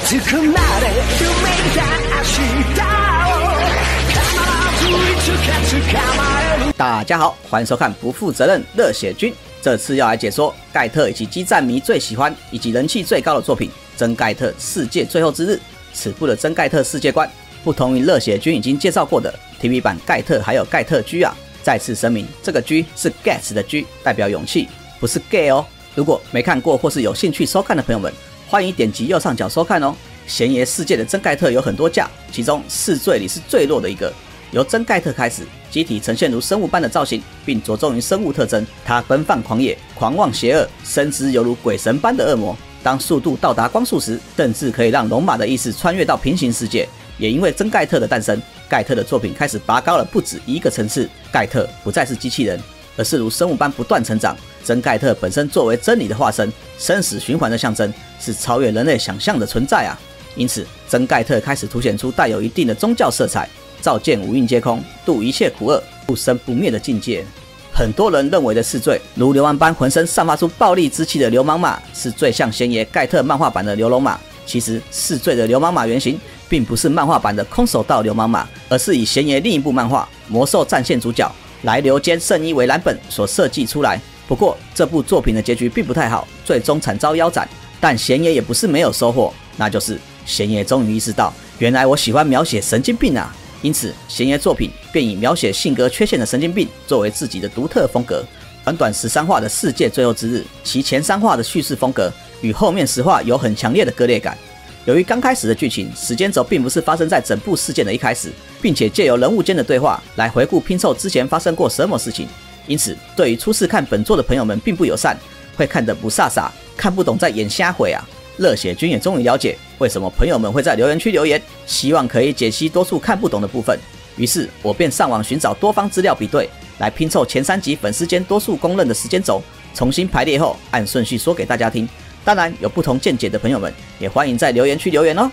熱くなれ夢が明日を必ずいつか捕まえる。 大家好，欢迎收看《不负责任热血军》。这次要来解说盖特以及激战迷最喜欢以及人气最高的作品《真盖特世界最后之日》。此部的真盖特世界观不同于热血军已经介绍过的 TV 版盖特还有盖特 G 啊。再次声明，这个 G 是 Gas 的 G， 代表勇气，不是 Gay 哦。如果没看过或是有兴趣收看的朋友们，欢迎点击右上角收看哦。闲爷世界的真盖特有很多架，其中4罪里是最弱的一个。由真盖特开始，机体呈现如生物般的造型，并着重于生物特征。它奔放狂野、狂妄邪恶，深知犹如鬼神般的恶魔。当速度到达光速时，甚至可以让龙马的意识穿越到平行世界。也因为真盖特的诞生，盖特的作品开始拔高了不止一个层次。盖特不再是机器人，而是如生物般不断成长。真盖特本身作为真理的化身，生死循环的象征，是超越人类想象的存在啊！因此，真盖特开始凸显出带有一定的宗教色彩。照见五蕴皆空，度一切苦厄，不生不灭的境界。很多人认为的4罪，如流氓般浑身散发出暴力之气的流氓马，是最像闲爷盖特漫画版的流龙马。其实4罪的流氓马原型，并不是漫画版的空手道流氓马，而是以闲爷另一部漫画《魔兽战线》主角来流间圣衣为蓝本所设计出来。不过这部作品的结局并不太好，最终惨遭腰斩。但闲爷也不是没有收获，那就是闲爷终于意识到，原来我喜欢描写神经病啊！因此，闲爷作品便以描写性格缺陷的神经病作为自己的独特风格。短短13话的世界最后之日，其前3话的叙事风格与后面10话有很强烈的割裂感。由于刚开始的剧情时间轴并不是发生在整部事件的一开始，并且借由人物间的对话来回顾拼凑之前发生过什么事情，因此对于初次看本作的朋友们并不友善，会看得不飒飒，看不懂在演瞎回啊。热血军也终于了解为什么朋友们会在留言区留言，希望可以解析多数看不懂的部分。于是我便上网寻找多方资料比对，来拼凑前3集粉丝间多数公认的时间轴，重新排列后按顺序说给大家听。当然有不同见解的朋友们也欢迎在留言区留言哦。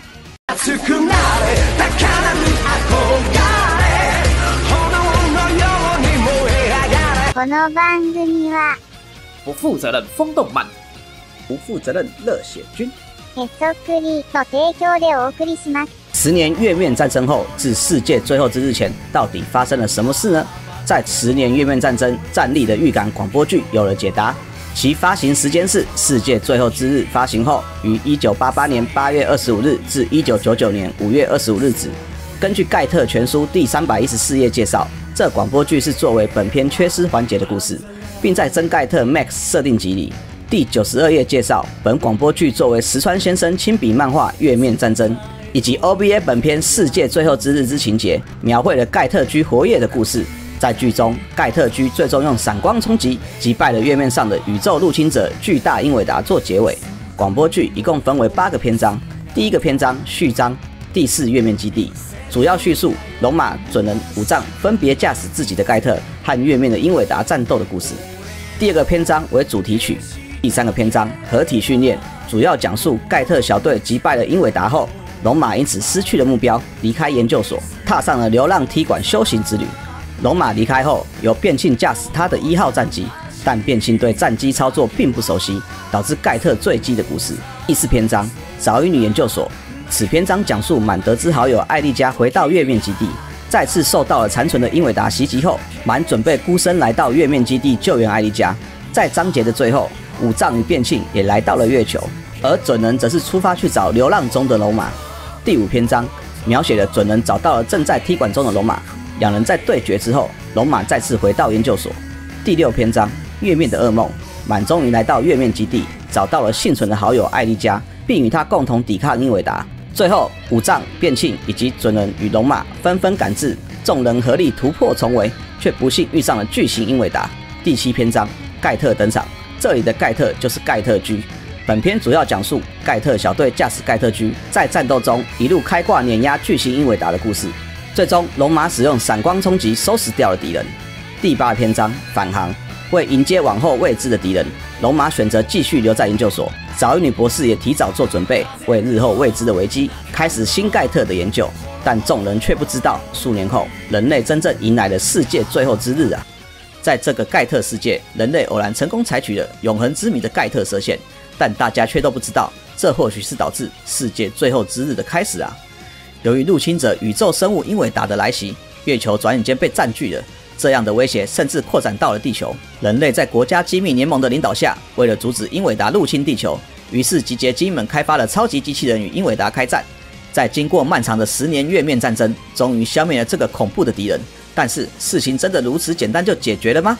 この番組は不负责任风动漫， 不负责任热血军ヘソクリの提供でお送りします。 10年月面战争后至世界最后之日前，到底发生了什么事呢？在10年月面战争战力的预感广播剧有了解答，其发行时间是世界最后之日发行后，于1988年8月25日至1999年5月25日止。根据盖特全书第314页介绍，这广播剧是作为本片缺失环节的故事，并在真盖特 Max 设定集里第92页介绍，本广播剧作为石川先生亲笔漫画《月面战争》以及 OVA 本片世界最后之日之情节，描绘了盖特居活跃的故事。在剧中，盖特居最终用闪光冲击击败了月面上的宇宙入侵者巨大英伟达做结尾。广播剧一共分为8个篇章，第1个篇章序章第4月面基地，主要叙述龙马、准人、武藏分别驾驶自己的盖特和月面的英伟达战斗的故事。第2个篇章为主题曲。第3个篇章合体训练，主要讲述盖特小队击败了英伟达后，龙马因此失去了目标，离开研究所，踏上了流浪踢馆修行之旅。龙马离开后，由变庆驾驶他的1号战机，但变庆对战机操作并不熟悉，导致盖特坠机的故事。第4篇章早乙女研究所，此篇章讲述满得知好友艾丽加回到月面基地，再次受到了残存的英伟达袭击后，满准备孤身来到月面基地救援艾丽加。在章节的最后，武藏与变庆也来到了月球，而准人则是出发去找流浪中的龙马。第5篇章描写了准人找到了正在踢馆中的龙马，两人在对决之后，龙马再次回到研究所。第6篇章月面的噩梦，满终于来到月面基地，找到了幸存的好友艾丽加，并与他共同抵抗英伟达。最后，武藏、变庆以及准人与龙马纷纷赶至，众人合力突破重围，却不幸遇上了巨型英伟达。第7篇章盖特登场，这里的盖特就是盖特居。本片主要讲述盖特小队驾驶盖特居在战斗中一路开挂碾压巨型英伟达的故事，最终龙马使用闪光冲击收拾掉了敌人。第8篇章返航，为迎接往后未知的敌人，龙马选择继续留在研究所，早乙女博士也提早做准备，为日后未知的危机开始新盖特的研究。但众人却不知道，数年后人类真正迎来了世界最后之日啊！在这个盖特世界，人类偶然成功采取了永恒之谜的盖特射线，但大家却都不知道， 这或许是导致世界最后之日的开始啊！由于入侵者宇宙生物英伟达的来袭，月球转眼间被占据了。这样的威胁甚至扩展到了地球。人类在国家机密联盟的领导下，为了阻止英伟达入侵地球，于是集结精英们开发了超级机器人与英伟达开战。在经过漫长的10年月面战争，终于消灭了这个恐怖的敌人。但是事情真的如此简单就解决了吗？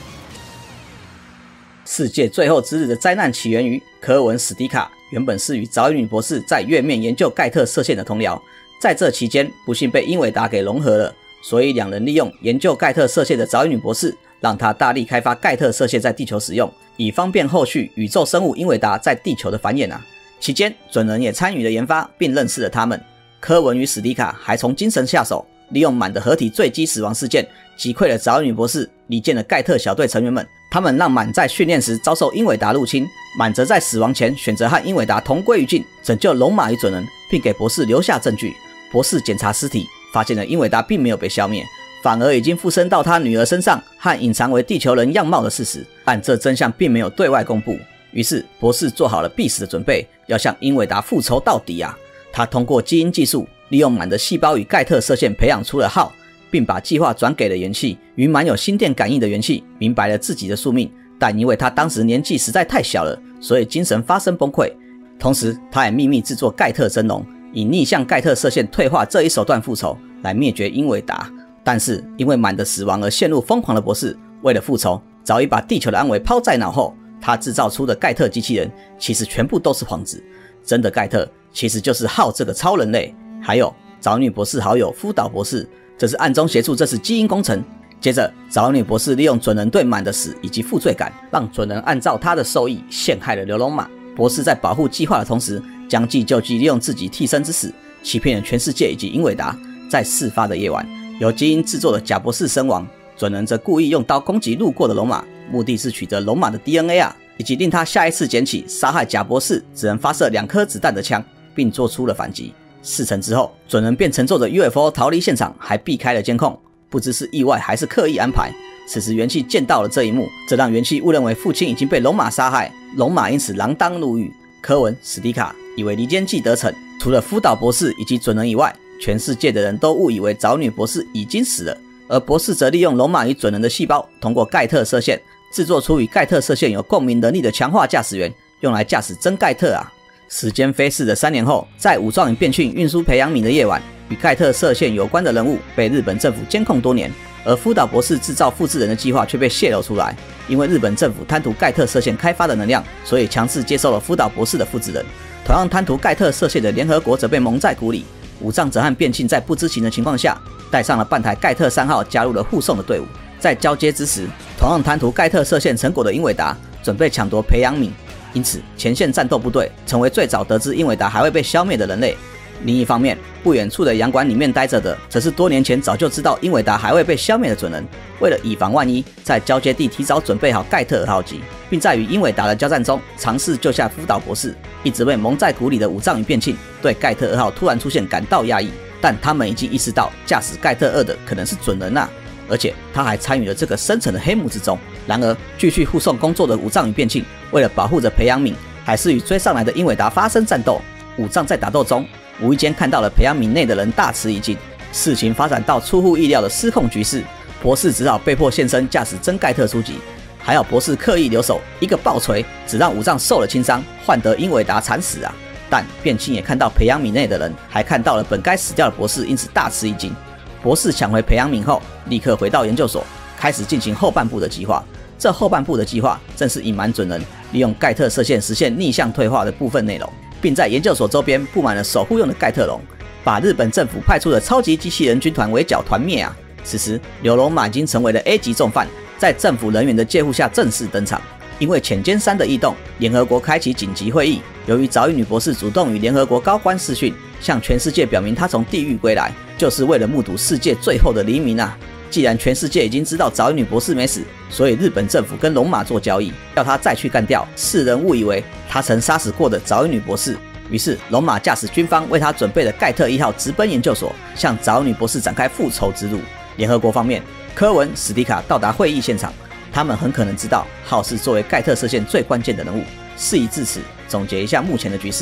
世界最后之日的灾难起源于科文·史迪卡，原本是与早乙女博士在月面研究盖特射线的同僚，在这期间不幸被英伟达给融合了。所以两人利用研究盖特射线的早乙女博士，让他大力开发盖特射线在地球使用，以方便后续宇宙生物英伟达在地球的繁衍啊。期间准人也参与了研发，并认识了他们。科文与史迪卡还从精神下手，利用满的合体坠机死亡事件，击溃了早乙女博士，离间了盖特小队成员们。他们让满在训练时遭受英伟达入侵，满则在死亡前选择和英伟达同归于尽，拯救龙马与准人，并给博士留下证据。博士检查尸体，发现了英伟达并没有被消灭，反而已经附身到他女儿身上，和隐藏为地球人样貌的事实，但这真相并没有对外公布。于是博士做好了必死的准备，要向英伟达复仇到底啊！他通过基因技术，利用满的细胞与盖特射线培养出了浩，并把计划转给了元气。与满有心电感应的元气明白了自己的宿命，但因为他当时年纪实在太小了，所以精神发生崩溃。同时他也秘密制作盖特真龙，以逆向盖特射线退化这一手段复仇，来灭绝英伟达。但是因为满的死亡而陷入疯狂的博士，为了复仇，早已把地球的安危抛在脑后。他制造出的盖特机器人其实全部都是幌子，真的盖特其实就是浩这个超人类，还有早女博士好友夫岛博士，这是暗中协助这次基因工程。接着早女博士利用准人对满的死以及负罪感，让准人按照他的授意陷害了流龙马。博士在保护计划的同时，将计就计，利用自己替身之死，欺骗了全世界以及英伟达。在事发的夜晚，由基因制作的贾博士身亡，准人则故意用刀攻击路过的龙马，目的是取得龙马的 DNA 啊，以及令他下一次捡起杀害贾博士只能发射2颗子弹的枪，并做出了反击。事成之后，准人便乘坐着 UFO 逃离现场，还避开了监控，不知是意外还是刻意安排。此时元气见到了这一幕，这让元气误认为父亲已经被龙马杀害，龙马因此锒铛入狱。科文·史迪卡以为离间计得逞，除了夫岛博士以及准人以外，全世界的人都误以为早女博士已经死了，而博士则利用龙马与准人的细胞，通过盖特射线制作出与盖特射线有共鸣能力的强化驾驶员，用来驾驶真盖特啊。时间飞逝的3年后，在武藏与变训运输培养皿的夜晚，与盖特射线有关的人物被日本政府监控多年，而夫岛博士制造复制人的计划却被泄露出来。因为日本政府贪图盖特射线开发的能量，所以强制接受了夫岛博士的复制人。同样贪图盖特射线的联合国则被蒙在鼓里。武藏则和变庆在不知情的情况下，带上了半台盖特3号，加入了护送的队伍。在交接之时，同样贪图盖特射线成果的英伟达准备抢夺培养皿，因此前线战斗部队成为最早得知英伟达还会被消灭的人类。另一方面，不远处的洋馆里面待着的，则是多年前早就知道英伟达还会被消灭的准人。为了以防万一，在交接地提早准备好盖特2号机，并在与英伟达的交战中尝试救下夫岛博士。一直被蒙在鼓里的武藏与变庆对盖特2号突然出现感到压抑，但他们已经意识到驾驶盖特2的可能是准人啊，而且他还参与了这个深层的黑幕之中。然而继续护送工作的武藏与变庆，为了保护着培养皿，还是与追上来的英伟达发生战斗。武藏在打斗中无意间看到了培养皿内的人大吃一惊，事情发展到出乎意料的失控局势，博士只好被迫现身驾驶真盖特出击。还好博士刻意留守，一个爆锤只让武藏受了轻伤，换得英伟达惨死啊。但变庆也看到培养皿内的人，还看到了本该死掉的博士，因此大吃一惊。博士抢回培养皿后，立刻回到研究所，开始进行后半部的计划。这后半部的计划正是隐瞒准人利用盖特射线实现逆向退化的部分内容，并在研究所周边布满了守护用的盖特龙，把日本政府派出的超级机器人军团围剿团灭啊。此时流龙马已经成为了 A 级重犯，在政府人员的介护下正式登场。因为浅间山的异动，联合国开启紧急会议。由于早乙女博士主动与联合国高官视讯，向全世界表明她从地狱归来，就是为了目睹世界最后的黎明啊。既然全世界已经知道早乙女博士没死，所以日本政府跟龙马做交易，要他再去干掉世人误以为他曾杀死过的早乙女博士。于是龙马驾驶军方为他准备的盖特1号直奔研究所，向早乙女博士展开复仇之路。联合国方面，科文·史迪卡到达会议现场，他们很可能知道浩是作为盖特射线最关键的人物。事已至此，总结一下目前的局势：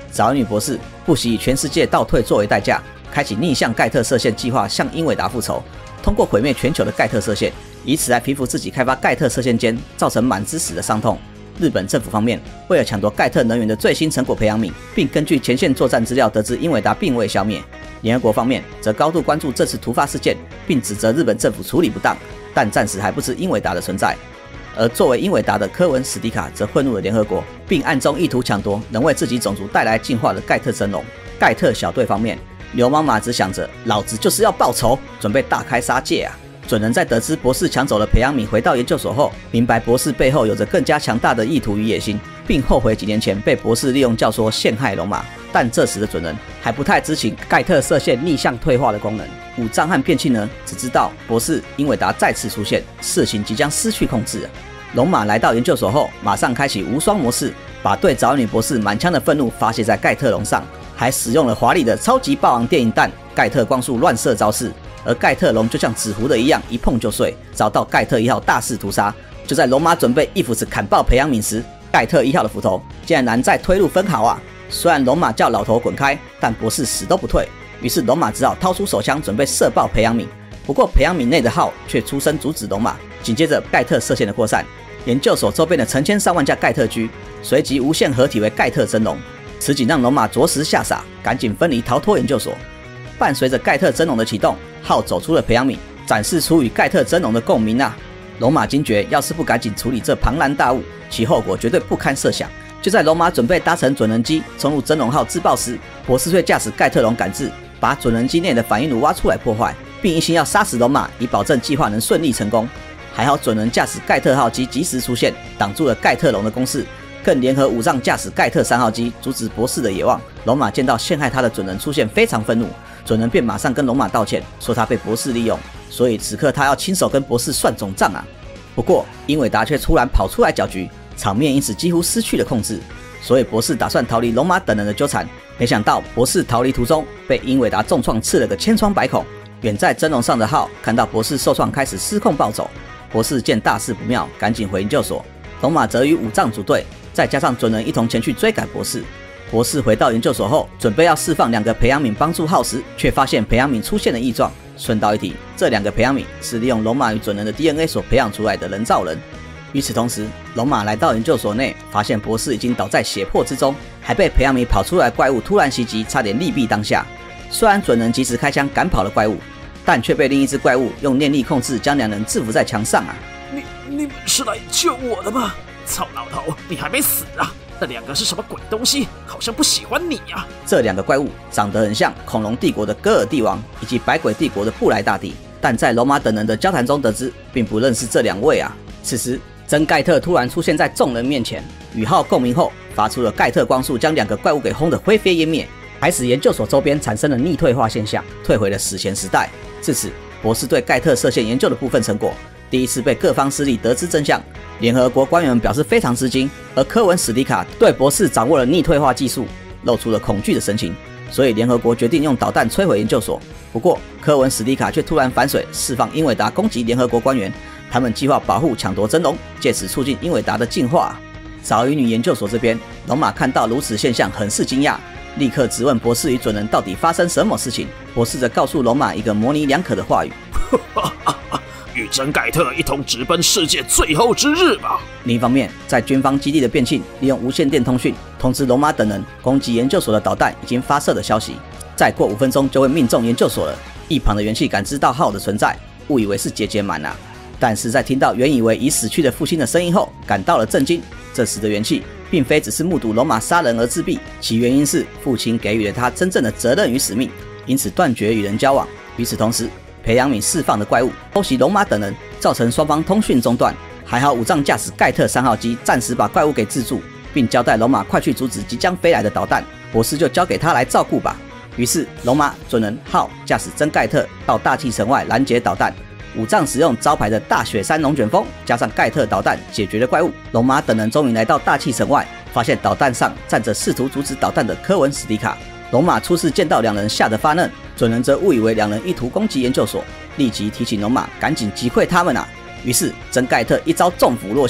早乙女博士不惜以全世界倒退作为代价，开启逆向盖特射线计划，向英伟达复仇，通过毁灭全球的盖特射线，以此来平复自己开发盖特射线间造成满之死的伤痛。日本政府方面，为了抢夺盖特能源的最新成果培养皿，并根据前线作战资料得知英伟达并未消灭。联合国方面则高度关注这次突发事件，并指责日本政府处理不当，但暂时还不知英伟达的存在。而作为英伟达的科文·史迪卡则混入了联合国，并暗中意图抢夺能为自己种族带来进化的盖特真龙。盖特小队方面，流氓马只想着老子就是要报仇，准备大开杀戒啊！准人在得知博士抢走了培养皿回到研究所后，明白博士背后有着更加强大的意图与野心，并后悔几年前被博士利用教唆陷害龙马。但这时的准人还不太知情盖特射线逆向退化的功能，武藏和变器呢只知道博士英伟达再次出现，事情即将失去控制。龙马来到研究所后，马上开启无双模式，把对早乙女博士满腔的愤怒发泄在盖特龙上，还使用了华丽的超级霸王电影弹盖特光束乱射招式。而盖特龙就像纸糊的一样，一碰就碎，遭到盖特1号大肆屠杀。就在龙马准备一斧子砍爆培养皿时，盖特1号的斧头竟然难再推入分毫啊！虽然龙马叫老头滚开，但博士死都不退，于是龙马只好掏出手枪准备射爆培养皿。不过培养皿内的号却出声阻止龙马。紧接着盖特射线的扩散，研究所周边的成千上万架盖特居随即无限合体为盖特真龙。此景让龙马着实吓傻，赶紧分离逃脱研究所。伴随着盖特真龙的启动，号走出了培养皿，展示出与盖特真龙的共鸣啊！龙马惊觉，要是不赶紧处理这庞然大物，其后果绝对不堪设想。就在龙马准备搭乘准人机冲入真龙号自爆时，博士却驾驶盖特龙赶至，把准人机内的反应炉挖出来破坏，并一心要杀死龙马，以保证计划能顺利成功。还好准人驾驶盖特号机及时出现，挡住了盖特龙的攻势，更联合武藏驾驶盖特3号机阻止博士的野望。龙马见到陷害他的准人出现，非常愤怒，准人便马上跟龙马道歉，说他被博士利用，所以此刻他要亲手跟博士算总账啊！不过英伟达却突然跑出来搅局，场面因此几乎失去了控制，所以博士打算逃离龙马等人的纠缠，没想到博士逃离途中被英伟达重创刺了个千疮百孔。远在真龙上的浩看到博士受创，开始失控暴走。博士见大事不妙，赶紧回研究所。龙马则与武藏组队，再加上准人一同前去追赶博士。博士回到研究所后，准备要释放2个培养皿帮助浩时，却发现培养皿出现了异状。顺道一提，这2个培养皿是利用龙马与准人的 DNA 所培养出来的人造人。与此同时，龙马来到研究所内，发现博士已经倒在血泊之中，还被培养皿跑出来的怪物突然袭击，差点利弊当下。虽然准人及时开枪赶跑了怪物，但却被另一只怪物用念力控制，将2人制服在墙上啊！ 你们是来救我的吗？操老头，你还没死啊！那2个是什么鬼东西？好像不喜欢你啊！ 这2个怪物长得很像恐龙帝国的戈尔帝王以及百鬼帝国的布莱大帝，但在龙马等人的交谈中得知，并不认识这2位啊。此时，真盖特突然出现在众人面前，与浩共鸣后，发出了盖特光束，将2个怪物给轰得灰飞烟灭，还使研究所周边产生了逆退化现象，退回了史前时代。至此，博士对盖特射线研究的部分成果第一次被各方势力得知真相。联合国官员们表示非常吃惊，而科文·史迪卡对博士掌握了逆退化技术露出了恐惧的神情，所以联合国决定用导弹摧毁研究所。不过，科文·史迪卡却突然反水，释放英伟达攻击联合国官员，他们计划保护抢夺真龙，借此促进英伟达的进化。早乙女研究所这边，龙马看到如此现象，很是惊讶，立刻质问博士与准人到底发生什么事情。博士则告诉龙马一个模棱两可的话语： 与真盖特一同直奔世界最后之日吧。 另一方面，在军方基地的变庆利用无线电通讯通知龙马等人，攻击研究所的导弹已经发射的消息，再过5分钟就会命中研究所了。一旁的元气感知到浩的存在，误以为是结节满啊，但是在听到原以为已死去的父亲的声音后，感到了震惊。这时的元气并非只是目睹龙马杀人而自毙，其原因是父亲给予了他真正的责任与使命，因此断绝与人交往。与此同时，培养皿释放的怪物偷袭龙马等人，造成双方通讯中断。还好武藏驾驶盖特3号机暂时把怪物给制住，并交代龙马快去阻止即将飞来的导弹，博士就交给他来照顾吧。于是龙马、准人、浩驾驶真盖特到大气层外拦截导弹，武藏使用招牌的大雪山龙卷风加上盖特导弹解决了怪物。龙马等人终于来到大气层外，发现导弹上站着试图阻止导弹的科文·史迪卡。龙马初次见到2人，吓得发愣，准人则误以为2人意图攻击研究所，立即提醒龙马赶紧击溃他们啊。于是真盖特一招重斧落下，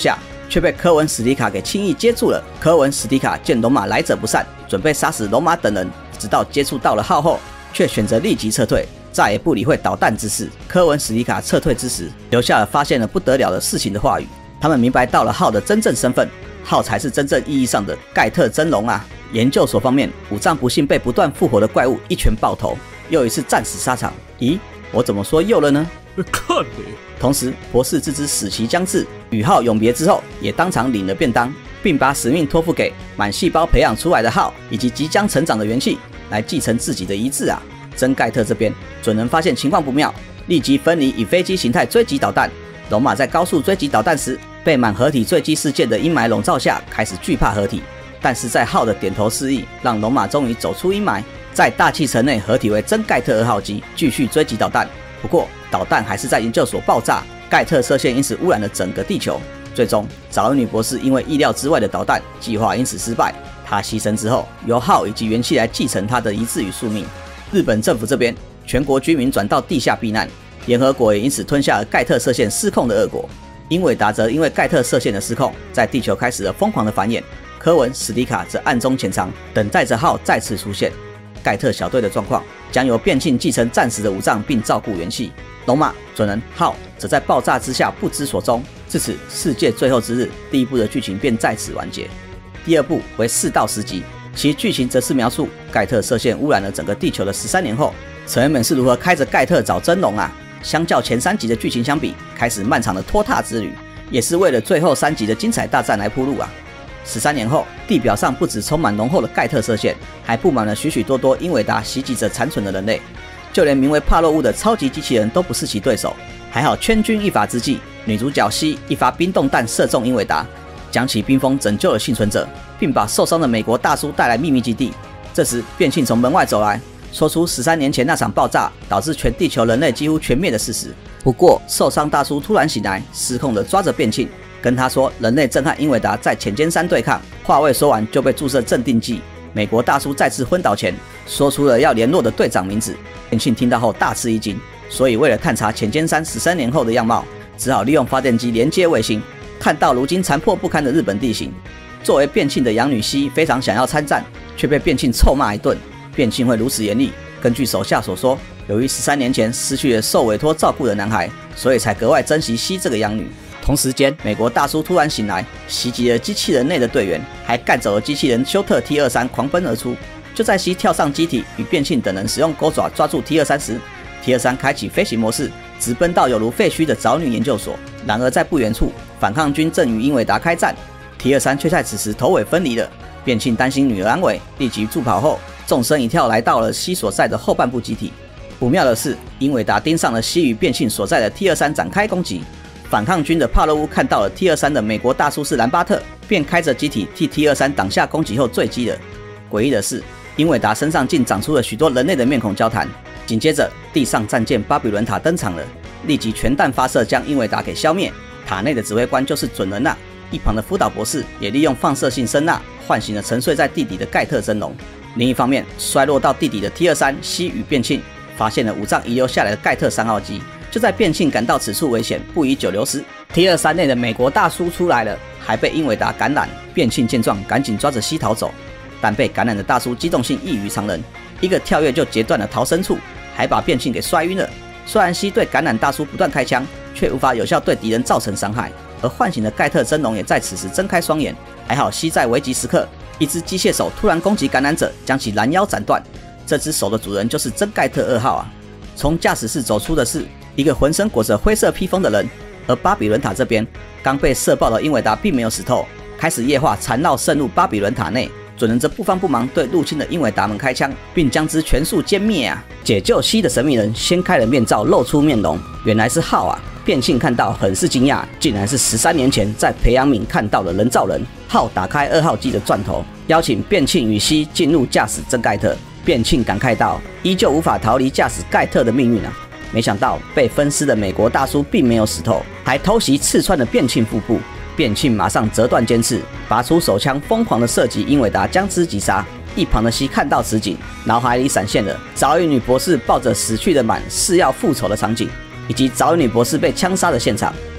却被科文史迪卡给轻易接住了。科文史迪卡见龙马来者不善，准备杀死龙马等人，直到接触到了号后，却选择立即撤退，再也不理会导弹之事。科文史迪卡撤退之时，留下了发现了不得了的事情的话语。他们明白到了号的真正身份，号才是真正意义上的盖特真龙啊！研究所方面，武藏不幸被不断复活的怪物一拳爆头，又一次战死沙场。咦，我怎么说又了呢？ 看你！ 同时，博士自知死期将至，与号永别之后，也当场领了便当，并把使命托付给满细胞培养出来的号以及即将成长的元气，来继承自己的遗志啊！真盖特这边准能发现情况不妙，立即分离以飞机形态追击导弹。龙马在高速追击导弹时，被满合体坠机事件的阴霾笼罩下，开始惧怕合体。但是在号的点头示意，让龙马终于走出阴霾，在大气层内合体为真盖特2号机，继续追击导弹。不过导弹还是在研究所爆炸，盖特射线因此污染了整个地球。最终，早乙女博士因为意料之外的导弹计划因此失败，他牺牲之后，由号以及元气来继承他的遗志与宿命。日本政府这边，全国居民转到地下避难。联合国也因此吞下了盖特射线失控的恶果，英伟达则因为盖特射线的失控，在地球开始了疯狂的繁衍。科文、史迪卡则暗中潜藏，等待着号再次出现。盖特小队的状况将由变庆继承暂时的武藏，并照顾元气。龙马、准人、号则在爆炸之下不知所踪。至此，世界最后之日第一部的剧情便在此完结。第二部为4到10集，其剧情则是描述盖特射线污染了整个地球的13年后，成员们是如何开着盖特找真龙啊！相较前3集的剧情相比，开始漫长的拖沓之旅，也是为了最后3集的精彩大战来铺路啊！13年后，地表上不只充满浓厚的盖特射线，还布满了许许多多英伟达袭击着残存的人类，就连名为帕洛乌的超级机器人都不是其对手。还好圈军一发之际，女主角西一发冰冻弹射中英伟达，将其冰封拯救了幸存者，并把受伤的美国大叔带来秘密基地。这时，变庆从门外走来，说出13年前那场爆炸导致全地球人类几乎全灭的事实。不过，受伤大叔突然醒来，失控地抓着变庆，跟他说人类正和英伟达在浅间山对抗。话未说完，就被注射镇定剂。美国大叔再次昏倒前，说出了要联络的队长名字。变庆听到后大吃一惊，所以为了探查浅间山13年后的样貌，只好利用发电机连接卫星，看到如今残破不堪的日本地形。作为变庆的养女西非常想要参战，却被变庆臭骂一顿。变庆会如此严厉，根据手下所说，由于13年前失去了受委托照顾的男孩，所以才格外珍惜西这个养女。同时间，美国大叔突然醒来，袭击了机器人内的队员，还干走了机器人休特 T-23，狂奔而出。就在西跳上机体，与变庆等人使用钩爪抓住 T-23时，T-23开启飞行模式，直奔到有如废墟的早女研究所。然而在不远处，反抗军正与英伟达开战， T-23却在此时头尾分离了。变庆担心女儿安危，立即助跑后，纵身一跳来到了西所在的后半部机体。不妙的是，英伟达盯上了西与变庆所在的 T-23展开攻击。反抗军的帕洛乌看到了 T-23的美国大叔是兰巴特，便开着机体替 T-23挡下攻击后坠机了。诡异的是，英伟达身上竟长出了许多人类的面孔交谈。紧接着，地上战舰巴比伦塔登场了，立即全弹发射将英伟达给消灭。塔内的指挥官就是准人呐。一旁的福岛博士也利用放射性声呐唤醒了沉睡在地底的盖特真龙。另一方面，衰落到地底的 T-23西与变庆发现了武藏遗留下来的盖特3号机。就在变庆感到此处危险，不宜久留时， T-23内的美国大叔出来了，还被英伟达感染。变庆见状，赶紧抓着西逃走，但被感染的大叔机动性异于常人，一个跳跃就截断了逃生处，还把变庆给摔晕了。虽然西对感染大叔不断开枪，却无法有效对敌人造成伤害。而唤醒的盖特真龙也在此时睁开双眼，还好西在危急时刻，一只机械手突然攻击感染者，将其拦腰斩断。这只手的主人就是真盖特2号啊！从驾驶室走出的是一个浑身裹着灰色披风的人，而巴比伦塔这边刚被射爆的英伟达并没有死透，开始液化缠绕渗入巴比伦塔内。准人则不帮不忙对入侵的英伟达们开枪，并将之全数歼灭啊！解救西的神秘人掀开了面罩，露出面容，原来是浩啊！变庆看到很是惊讶，竟然是13年前在培养皿看到的人造人。浩打开2号机的钻头，邀请变庆与西进入驾驶真盖特。变庆感慨道，依旧无法逃离驾驶盖特的命运啊！没想到被分尸的美国大叔并没有死透，还偷袭刺穿了变庆腹部。变庆马上折断尖刺，拔出手枪，疯狂的射击英伟达，将之击杀。一旁的西看到此景，脑海里闪现了早乙女博士抱着死去的满誓要复仇的场景，以及早乙女博士被枪杀的现场。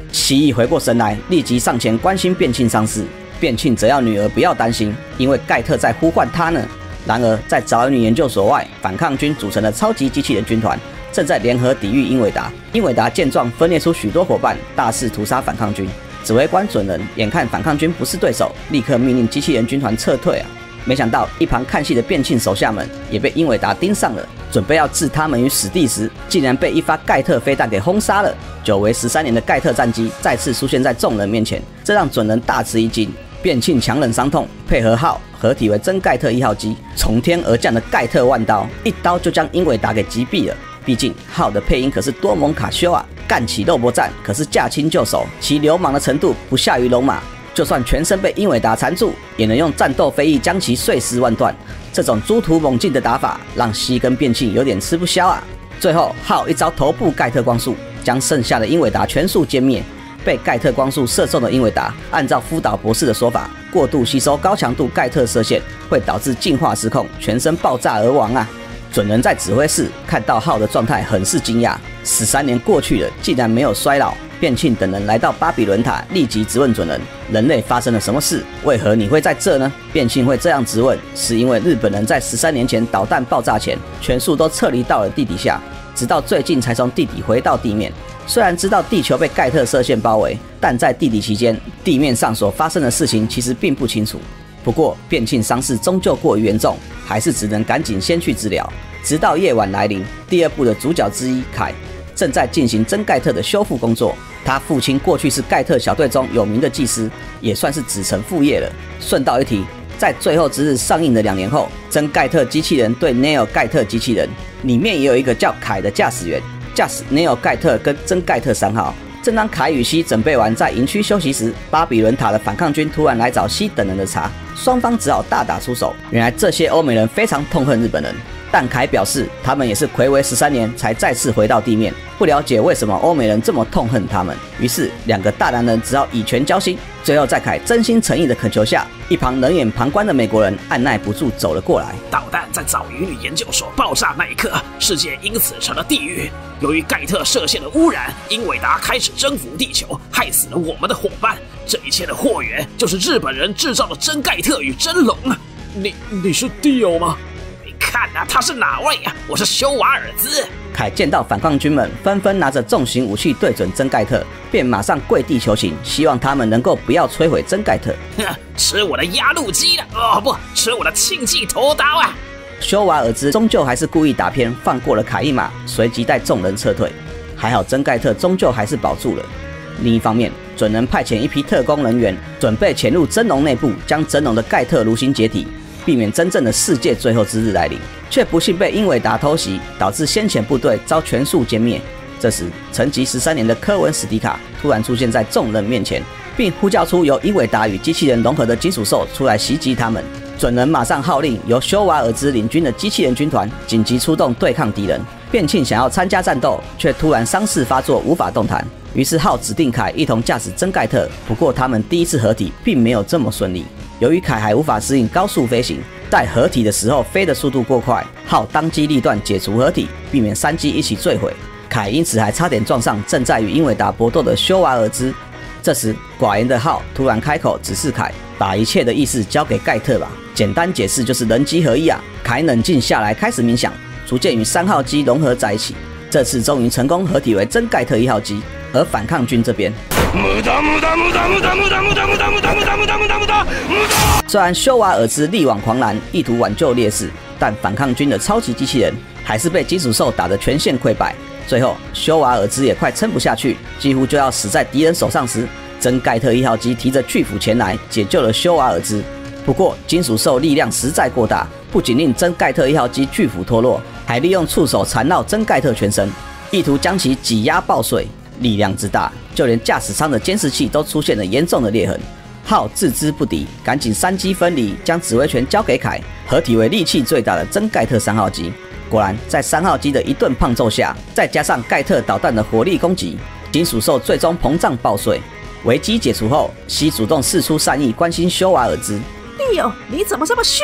蜥蜴回过神来，立即上前关心变庆伤势。变庆则要女儿不要担心，因为盖特在呼唤他呢。然而，在早乙女研究所外，反抗军组成的超级机器人军团正在联合抵御英伟达。英伟达见状，分裂出许多伙伴，大肆屠杀反抗军。指挥官准人眼看反抗军不是对手，立刻命令机器人军团撤退啊！没想到一旁看戏的变庆手下们也被英伟达盯上了，准备要置他们于死地时，竟然被一发盖特飞弹给轰杀了。久违13年的盖特战机再次出现在众人面前，这让准人大吃一惊。变庆强忍伤痛，配合浩合体为真盖特1号机，从天而降的盖特万刀，一刀就将英伟达给击毙了。毕竟浩的配音可是多蒙卡修啊，干起肉搏战可是驾轻就熟，其流氓的程度不下于龙马。就算全身被英伟达缠住，也能用战斗飞翼将其碎尸万段。这种猪突猛进的打法，让西跟变庆有点吃不消啊。最后浩一招头部盖特光束，将剩下的英伟达全数歼灭。被盖特光束射中的英伟达，按照福岛博士的说法，过度吸收高强度盖特射线会导致进化失控，全身爆炸而亡啊！准人在指挥室看到浩的状态，很是惊讶。13年过去了，竟然没有衰老。变庆等人来到巴比伦塔，立即质问准人：人类发生了什么事？为何你会在这呢？变庆会这样质问，是因为日本人在13年前导弹爆炸前，全数都撤离到了地底下，直到最近才从地底回到地面。虽然知道地球被盖特射线包围，但在地底期间，地面上所发生的事情其实并不清楚。不过，变庆伤势终究过于严重，还是只能赶紧先去治疗。直到夜晚来临，第2部的主角之一凯正在进行真盖特的修复工作。他父亲过去是盖特小队中有名的技师，也算是子承父业了。顺道一提，在最后之日上映的2年后，真盖特机器人对 Neo 盖特机器人里面也有一个叫凯的驾驶员。驾驶 Neo 盖特跟真盖特3号。正当凯与西准备完在营区休息时，巴比伦塔的反抗军突然来找西等人的茬，双方只好大打出手。原来这些欧美人非常痛恨日本人，但凯表示他们也是睽违13年才再次回到地面，不了解为什么欧美人这么痛恨他们。于是2个大男人只好以拳交心。最后在凯真心诚意的恳求下，一旁冷眼旁观的美国人按耐不住走了过来。 导弹在早乙女研究所爆炸那一刻，世界因此成了地狱。由于盖特射线的污染，英伟达开始征服地球，害死了我们的伙伴。这一切的祸源就是日本人制造的真盖特与真龙。你是地友吗？你看啊，他是哪位啊？我是修瓦尔兹。 凯见到反抗军们纷纷拿着重型武器对准真盖特，便马上跪地求情，希望他们能够不要摧毁真盖特。 吃我的压路机了！哦不，吃我的庆忌头刀啊！ 修瓦尔兹终究还是故意打偏，放过了凯一马，随即带众人撤退。还好真盖特终究还是保住了。另一方面，准人派遣一批特工人员，准备潜入真龙内部，将真龙的盖特炉心解体，避免真正的世界最后之日来临，却不幸被英伟达偷袭，导致先遣部队遭全数歼灭。这时，沉寂13年的科文·史迪卡突然出现在众人面前，并呼叫出由英伟达与机器人融合的金属兽出来袭击他们。准人马上号令由修瓦尔兹领军的机器人军团紧急出动对抗敌人。变庆想要参加战斗，却突然伤势发作，无法动弹。于是浩指定凯一同驾驶真盖特，不过他们第一次合体并没有这么顺利。由于凯还无法适应高速飞行，在合体的时候飞的速度过快，浩当机立断解除合体，避免3机一起坠毁。凯因此还差点撞上正在与英伟达搏斗的修瓦尔兹。这时寡言的浩突然开口指示凯，把一切的意识交给盖特吧。简单解释就是人机合一啊。凯冷静下来，开始冥想，逐渐与3号机融合在一起。这次终于成功合体为真盖特1号机。而反抗军这边，虽然修瓦尔兹力挽狂澜，意图挽救劣势，但反抗军的超级机器人还是被金属兽打得全线溃败。最后，修瓦尔兹也快撑不下去，几乎就要死在敌人手上时，真盖特1号机提着巨斧前来解救了修瓦尔兹。不过，金属兽力量实在过大，不仅令真盖特1号机巨斧脱落，还利用触手缠绕真盖特全身，意图将其挤压爆碎。力量之大，就连驾驶舱的监视器都出现了严重的裂痕。浩自知不敌，赶紧3机分离，将指挥权交给凯，合体为力气最大的真盖特3号机。果然，在3号机的一顿胖揍下，再加上盖特导弹的火力攻击，金属兽最终膨胀爆碎。危机解除后，西主动释出善意，关心修瓦尔兹。 利友，你怎么这么逊呢？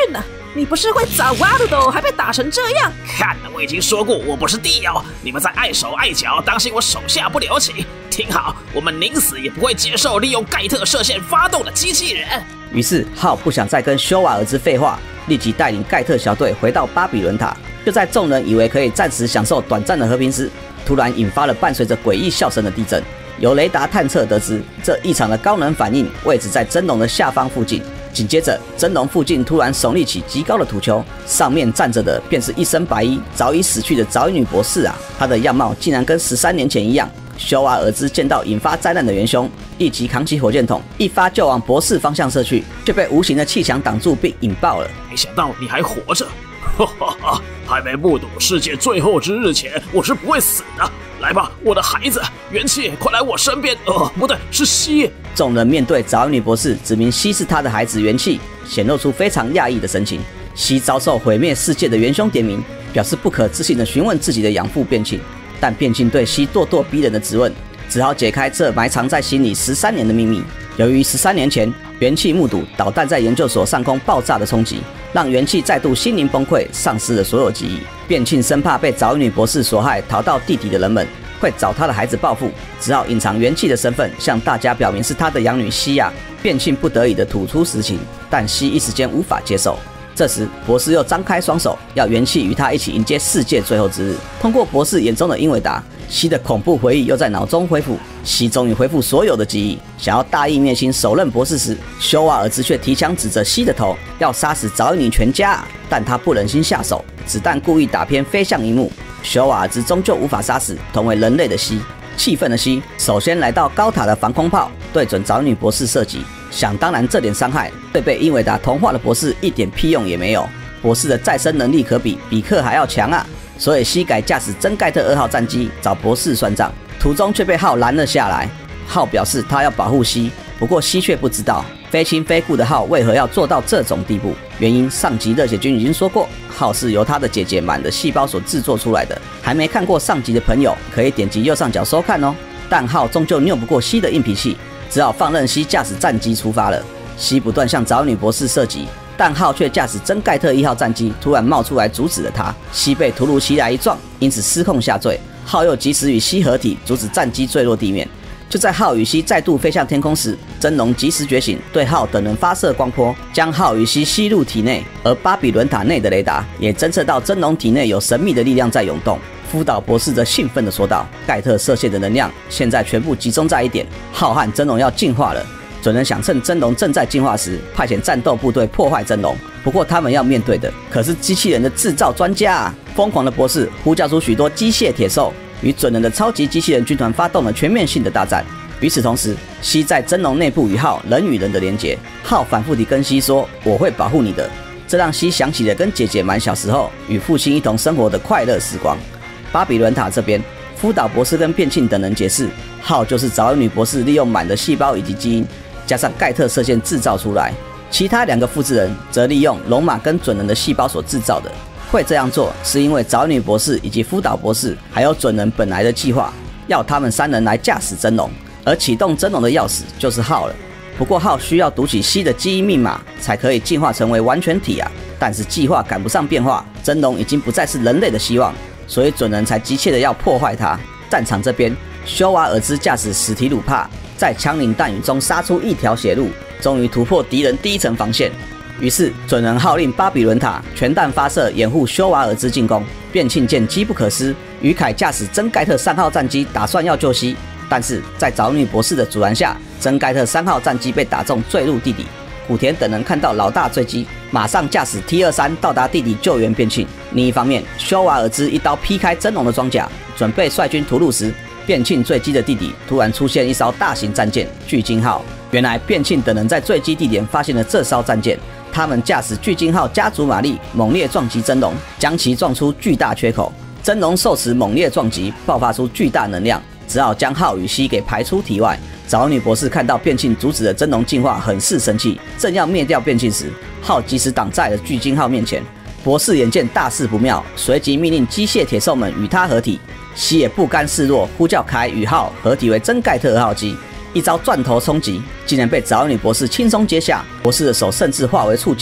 你不是会早挖的都，还被打成这样？ 看了，我已经说过我不是地妖，你们在碍手碍脚，当心我手下不留情。听好，我们宁死也不会接受利用盖特射线发动的机器人。 于是浩不想再跟修瓦尔兹废话，立即带领盖特小队回到巴比伦塔。就在众人以为可以暂时享受短暂的和平时，突然引发了伴随着诡异笑声的地震。由雷达探测得知，这异常的高能反应位置在真龙的下方附近。紧接着，真龙附近突然耸立起极高的土丘，上面站着的便是一身白衣、早已死去的早乙女博士啊！她的样貌竟然跟13年前一样。修瓦尔兹见到引发灾难的元凶，立即扛起火箭筒，一发就往博士方向射去，却被无形的气墙挡住并引爆了。 没想到你还活着，哈哈哈！还没目睹世界最后之日前，我是不会死的。来吧，我的孩子，元气，快来我身边。不对，是西。 众人面对早乙女博士指明西是他的孩子元气，显露出非常讶异的神情。西遭受毁灭世界的元凶点名，表示不可置信地询问自己的养父变庆，但变庆对西咄咄逼人的质问，只好解开这埋藏在心里13年的秘密。由于13年前元气目睹导弹在研究所上空爆炸的冲击，让元气再度心灵崩溃，丧失了所有记忆。变庆生怕被早乙女博士所害，逃到地底的人们会找他的孩子报复，只好隐藏元气的身份，向大家表明是他的养女西亚。变庆不得已的吐出实情，但西一时间无法接受。这时，博士又张开双手，要元气与他一起迎接世界最后之日。通过博士眼中的英伟达，西的恐怖回忆又在脑中恢复。西终于恢复所有的记忆，想要大义灭亲手刃博士时，修瓦尔兹却提枪指着西的头，要杀死早乙女全家。但他不忍心下手，子弹故意打偏飞向一幕，修瓦尔兹终究无法杀死同为人类的西。气愤的西首先来到高塔的防空炮，对准早女博士射击。想当然，这点伤害对被英伟达同化的博士一点屁用也没有。博士的再生能力可比比克还要强啊！所以西改驾驶真盖特2号战机找博士算账，途中却被浩拦了下来。浩表示他要保护西，不过西却不知道非亲非故的浩为何要做到这种地步。原因上集热血君已经说过，浩是由他的姐姐满的细胞所制作出来的。还没看过上集的朋友可以点击右上角收看哦。但浩终究拗不过西的硬脾气，只好放任西驾驶战机出发了。西不断向早女博士射击，但浩却驾驶真盖特1号战机突然冒出来阻止了他。西被突如其来一撞，因此失控下坠。浩又及时与西合体，阻止战机坠落地面。就在浩与西再度飞向天空时，真龙及时觉醒，对浩等人发射光波，将浩与西吸入体内。而巴比伦塔内的雷达也侦测到真龙体内有神秘的力量在涌动。辅导博士则兴奋地说道：“盖特射线的能量现在全部集中在一点，浩和真龙要进化了。”准人想趁真龙正在进化时，派遣战斗部队破坏真龙。不过他们要面对的可是机器人的制造专家啊！疯狂的博士呼叫出许多机械铁兽，与准人的超级机器人军团发动了全面性的大战。与此同时，西在真龙内部与浩人与人的连结，浩反复地跟西说：“我会保护你的。”这让西想起了跟姐姐满小时候与父亲一同生活的快乐时光。巴比伦塔这边，辅导博士跟变庆等人解释，浩就是早乙女博士利用满的细胞以及基因，加上盖特射线制造出来。其他2个复制人则利用龙马跟准人的细胞所制造的。会这样做是因为早女博士以及辅导博士还有准人本来的计划，要他们3人来驾驶真龙，而启动真龙的钥匙就是浩了。不过浩需要读取西的基因密码才可以进化成为完全体啊！但是计划赶不上变化，真龙已经不再是人类的希望，所以准人才急切的要破坏它。战场这边，修瓦尔兹驾驶史提鲁帕在枪林弹雨中杀出一条血路，终于突破敌人第一层防线。于是准人号令巴比伦塔全弹发射，掩护修瓦尔兹进攻。变庆见机不可失，于凯驾驶真盖特3号战机打算要救西，但是在早女博士的阻拦下，真盖特3号战机被打中坠入地底。古田等人看到老大坠机，马上驾驶 T-23到达地底救援变庆。另一方面，修瓦尔兹一刀劈开真龙的装甲，准备率军屠戮时，变庆坠机的地底突然出现一艘大型战舰巨鲸号。原来变庆等人在坠机地点发现了这艘战舰，他们驾驶巨鲸号加足马力猛烈撞击真龙，将其撞出巨大缺口。真龙受此猛烈撞击，爆发出巨大能量，只好将浩与西给排出体外。早女博士看到变庆阻止了真龙进化，很是生气，正要灭掉变庆时，浩及时挡在了巨鲸号面前。博士眼见大事不妙，随即命令机械铁兽们与他合体。西也不甘示弱，呼叫凯与浩合体为真盖特2号机，一招钻头冲击，竟然被早女博士轻松接下。博士的手甚至化为触角，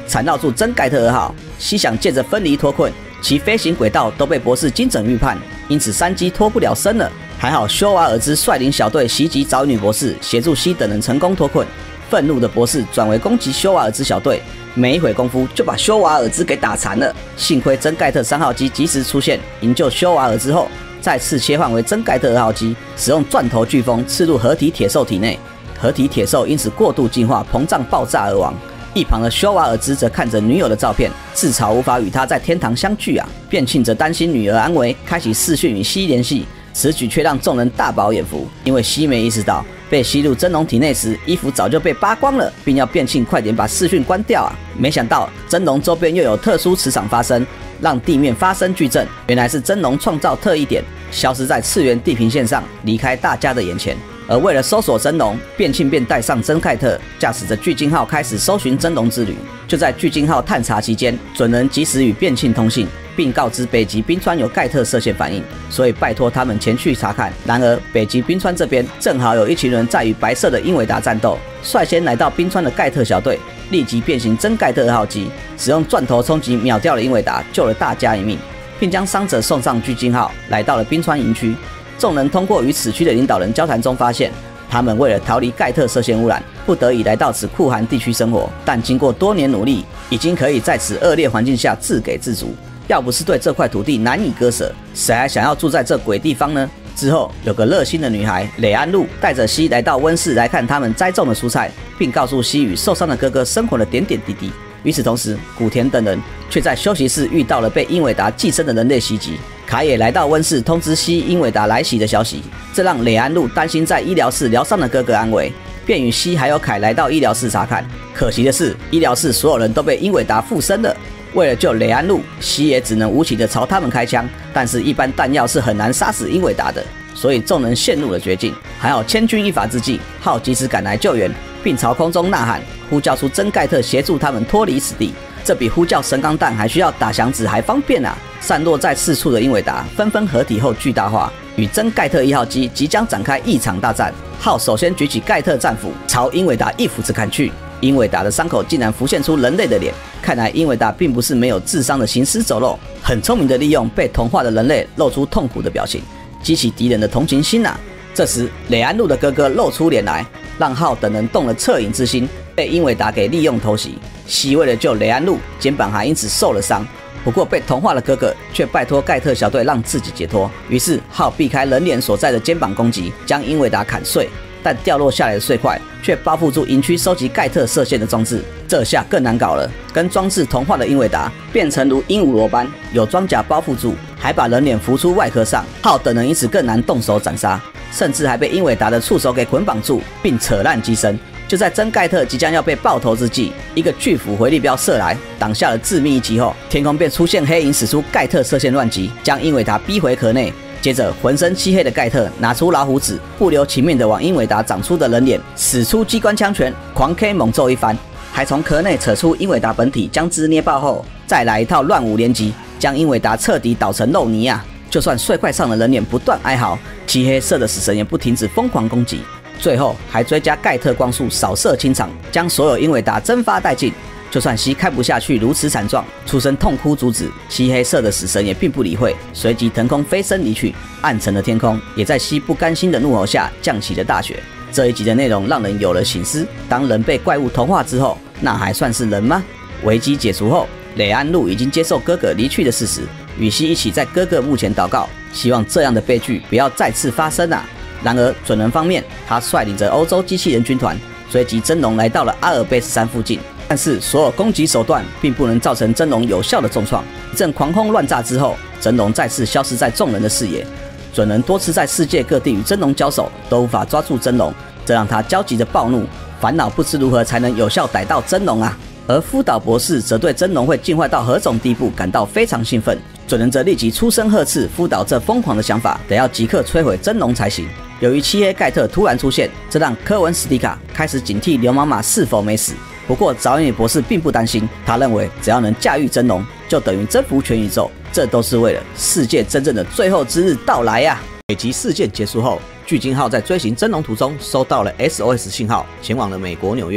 缠绕住真盖特2号。西想借着分离脱困，其飞行轨道都被博士精准预判，因此3机脱不了身了。还好修瓦尔兹率领小队袭击找女博士，协助西等人成功脱困。愤怒的博士转为攻击修瓦尔兹小队，没一会功夫就把修瓦尔兹给打残了。幸亏真盖特3号机及时出现营救修瓦尔兹后，再次切换为真盖特2号机，使用钻头飓风刺入合体铁兽体内，合体铁兽因此过度进化膨胀爆炸而亡。一旁的修瓦尔兹则看着女友的照片，自嘲无法与她在天堂相聚啊。变庆则担心女儿安危，开启视讯与西联系，此举却让众人大饱眼福，因为西没意识到被吸入真龙体内时，衣服早就被扒光了，并要变庆快点把视讯关掉啊。没想到真龙周边又有特殊磁场发生，让地面发生矩阵，原来是真龙创造特异点，消失在次元地平线上，离开大家的眼前。而为了搜索真龙，变庆便带上真盖特，驾驶着巨鲸号开始搜寻真龙之旅。就在巨鲸号探查期间，准人及时与变庆通信，并告知北极冰川有盖特射线反应，所以拜托他们前去查看。然而北极冰川这边正好有一群人在与白色的英伟达战斗，率先来到冰川的盖特小队立即变形真盖特2号机，使用钻头冲击秒掉了英伟达，救了大家一命，并将伤者送上巨鲸号，来到了冰川营区。众人通过与此区的领导人交谈中发现，他们为了逃离盖特射线污染，不得已来到此酷寒地区生活，但经过多年努力，已经可以在此恶劣环境下自给自足。要不是对这块土地难以割舍，谁还想要住在这鬼地方呢？之后有个热心的女孩蕾安露带着西来到温室来看他们栽种的蔬菜，并告诉西与受伤的哥哥生活的点点滴滴。与此同时，古田等人却在休息室遇到了被英伟达寄生的人类袭击。卡也来到温室通知西英伟达来袭的消息，这让蕾安露担心在医疗室疗伤的哥哥安危，便与西还有凯来到医疗室查看。可惜的是，医疗室所有人都被英伟达附身了。为了救蕾安露，西也只能无情的朝他们开枪，但是一般弹药是很难杀死英伟达的，所以众人陷入了绝境。还好千钧一发之际，浩及时赶来救援，并朝空中呐喊，呼叫出真盖特协助他们脱离死地。这比呼叫神钢弹还需要打响指还方便啊！散落在四处的英伟达纷纷合体后巨大化，与真盖特1号机即将展开一场大战。浩首先举起盖特战斧，朝英伟达一斧子砍去。英伟达的伤口竟然浮现出人类的脸，看来英伟达并不是没有智商的行尸走肉，很聪明的利用被同化的人类露出痛苦的表情，激起敌人的同情心啊！这时蕾安露的哥哥露出脸来，让浩等人动了恻隐之心，被英伟达给利用偷袭。西为了救蕾安露，肩膀还因此受了伤。不过被同化的哥哥却拜托盖特小队让自己解脱，于是浩避开人脸所在的肩膀攻击，将英伟达砍碎。但掉落下来的碎块却包覆住营区收集盖特射线的装置，这下更难搞了。跟装置同化的英伟达变成如鹦鹉螺般有装甲包覆住，还把人脸浮出外壳上，浩等人因此更难动手斩杀，甚至还被英伟达的触手给捆绑住，并扯烂机身。就在真盖特即将要被爆头之际，一个巨斧回力镖射来，挡下了致命一击后，天空便出现黑影，使出盖特射线乱击，将英伟达逼回壳内。接着，浑身漆黑的盖特拿出老虎指，不留情面地往英伟达长出的人脸使出机关枪拳，狂 K 猛揍一番，还从壳内扯出英伟达本体，将之捏爆后，再来一套乱舞连击，将英伟达彻底捣成肉泥啊！就算碎块上的人脸不断哀嚎，漆黑色的死神也不停止疯狂攻击，最后还追加盖特光束扫射清场，将所有英伟达蒸发殆尽。就算西看不下去如此惨状，出声痛哭阻止，漆黑色的死神也并不理会，随即腾空飞身离去。暗沉的天空也在西不甘心的怒吼下降起了大雪。这一集的内容让人有了省思：当人被怪物同化之后，那还算是人吗？危机解除后，蕾安露已经接受哥哥离去的事实，与西一起在哥哥墓前祷告，希望这样的悲剧不要再次发生啊。然而准人方面，他率领着欧洲机器人军团追击真龙来到了阿尔卑斯山附近。但是所有攻击手段并不能造成真龙有效的重创。一阵狂轰乱炸之后，真龙再次消失在众人的视野。准人多次在世界各地与真龙交手，都无法抓住真龙，这让他焦急的暴怒，烦恼不知如何才能有效逮到真龙啊。而夫岛博士则对真龙会进化到何种地步感到非常兴奋。准人则立即出声呵斥夫岛这疯狂的想法，得要即刻摧毁真龙才行。由于漆黑盖特突然出现，这让科文史蒂卡开始警惕流氓马是否没死。不过早野博士并不担心，他认为只要能驾驭真龙，就等于征服全宇宙，这都是为了世界真正的最后之日到来呀。北极事件结束后，巨鲸号在追行真龙途中收到了 SOS 信号，前往了美国纽约。